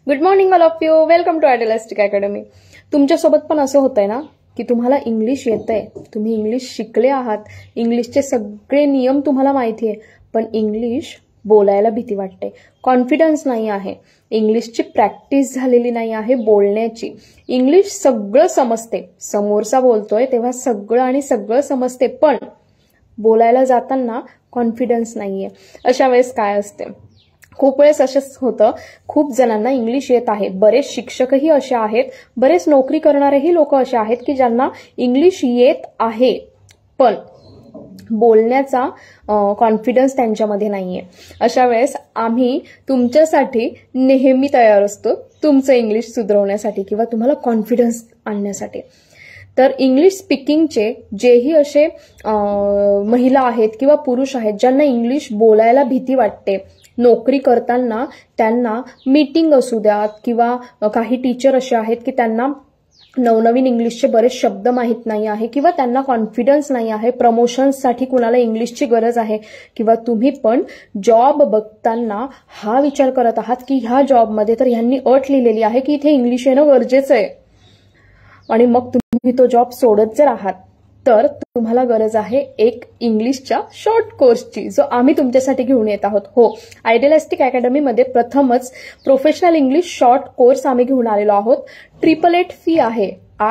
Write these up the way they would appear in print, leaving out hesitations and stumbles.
Good morning all of you. Welcome to idealistic academy. तुमच्यासोबत पण असं होतंय ना की तुम्हाला इंग्लिश येतंय, तुम्ही इंग्लिश शिकले आहात, इंग्लिशचे सगळे नियम तुम्हाला माहिती आहे, पण इंग्लिश बोलायला भीती वाटते, कॉन्फिडन्स नाही आहे, इंग्लिशची प्रॅक्टिस झालेली नाही आहे बोलण्याची. इंग्लिश सगळं समजते, समोरचा बोलतोय तेव्हा सगळं समजते, पण बोलायला जाताना कॉन्फिडन्स नाहीये. अशा वेळेस काय असते, खूप वेळेस असंच होतं, खूप जणांना इंग्लिश येत आहे, बरेच शिक्षकही असे आहेत, बरेच नोकरी करणारेही लोक असे आहेत की ज्यांना इंग्लिश येत आहे, पण बोलण्याचा कॉन्फिडन्स त्यांच्यामध्ये नाहीये. अशा वेळेस आम्ही तुमच्यासाठी नेहमी तयार असतो, तुमचं इंग्लिश सुधारवण्यासाठी किंवा तुम्हाला कॉन्फिडन्स आणण्यासाठी. तर इंग्लिश स्पीकिंगचे जेही असे महिला आहेत किंवा पुरुष आहेत ज्यांना इंग्लिश बोलायला भीती वाटते, नोकरी करताना त्यांना मीटिंग असू द्यात किंवा काही टीचर असे आहेत की त्यांना नवनवीन इंग्लिशचे बरेच शब्द माहीत नाही आहे किंवा त्यांना कॉन्फिडन्स नाही आहे, प्रमोशन्ससाठी कुणाला इंग्लिशची गरज आहे, किंवा तुम्ही पण जॉब बघताना हा विचार करत आहात की ह्या जॉबमध्ये तर ह्यांनी अट लिहिलेली आहे की इथे इंग्लिश येणं गरजेचं आहे, आणि मग तुम्ही तो जॉब सोडत जर आहात, तर तुम्हाला गरज आहे एक इंग्लिशच्या शॉर्ट कोर्सची, जो आम्ही तुमच्यासाठी घेऊन येत आहोत. हो, आयडियलिस्टिक अकॅडमीमध्ये प्रथमच प्रोफेशनल इंग्लिश शॉर्ट कोर्स आम्ही घेऊन आलेलो आहोत. 888 फी आहे,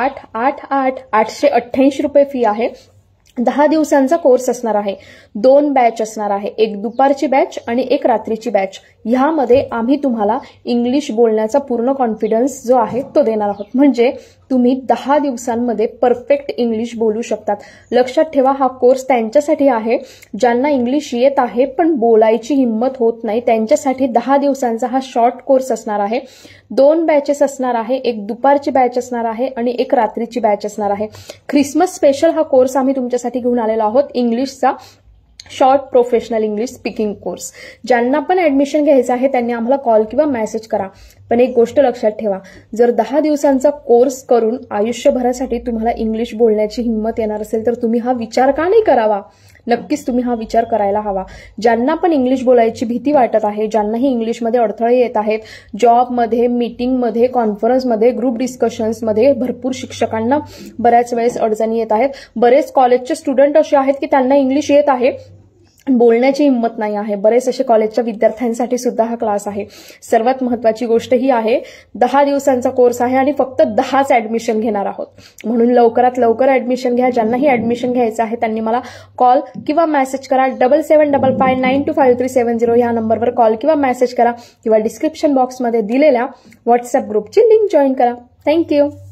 888 रुपये फी आहे. 10 दिवसांचा कोर्स असणार आहे, 2 बॅच असणार आहे, एक दुपारची बॅच आणि एक रात्रीची बॅच. ह्यामध्ये आम्ही तुम्हाला इंग्लिश बोलण्याचा पूर्ण कॉन्फिडन्स जो आहे तो देणार आहोत, म्हणजे तुम्ही 10 दिवसांमध्ये परफेक्ट इंग्लिश बोलू शकतात. लक्षात ठेवा, हा कोर्स त्यांच्यासाठी आहे ज्यांना इंग्लिश येत आहे पण बोलायची हिंमत होत नाही, त्यांच्यासाठी 10 दिवसांचा हा शॉर्ट कोर्स असणार आहे. 2 बॅचेस असणार आहे, एक दुपारची बॅच असणार आहे आणि एक रात्रीची बॅच असणार आहे. ख्रिसमस स्पेशल हा कोर्स आम्ही तुमच्यासाठी घेऊन आलेलो आहोत, इंग्लिशचा short professional English speaking course. ज्यांना पण ऍडमिशन घ्यायचं आहे त्यांनी आम्हाला कॉल किंवा मेसेज करा. पण एक गोष्ट लक्षात ठेवा, जर 10 दिवसांचा कोर्स करून आयुष्यभरासाठी तुम्हाला इंग्लिश बोलण्याची हिंमत येणार असेल तर तुम्ही हा विचार का नाही करावा? नक्कीच तुम्ही हा विचार करायला हवा. ज्यांना पण इंग्लिश बोलायची भीती वाटत आहे, ज्यांनाही इंग्लिशमध्ये अडथळे येत आहेत, जॉबमध्ये, मीटिंगमध्ये, कॉन्फरन्समध्ये, ग्रुप डिस्कशन्समध्ये भरपूर शिक्षकांना बऱ्याच वेळेस अडचणी येत आहेत, बरेच कॉलेजचे स्टुडंट असे आहेत की त्यांना इंग्लिश येत आहे, बोलण्याची हिंमत नाही आहे, बरेच असे कॉलेजच्या विद्यार्थ्यांसाठी सुद्धा हा क्लास आहे. सर्वात महत्वाची गोष्ट ही आहे, 10 दिवसांचा कोर्स आहे आणि फक्त 10च ऍडमिशन घेणार आहोत, म्हणून लवकरात लवकर ऍडमिशन घ्या. ज्यांनाही ऍडमिशन घ्यायचं आहे त्यांनी मला कॉल किंवा मेसेज करा. 7755925370 ह्या नंबरवर कॉल किंवा मेसेज करा, किंवा डिस्क्रिप्शन बॉक्समध्ये दिलेल्या व्हॉट्सअप ग्रुपची लिंक जॉईन करा. थँक्यू.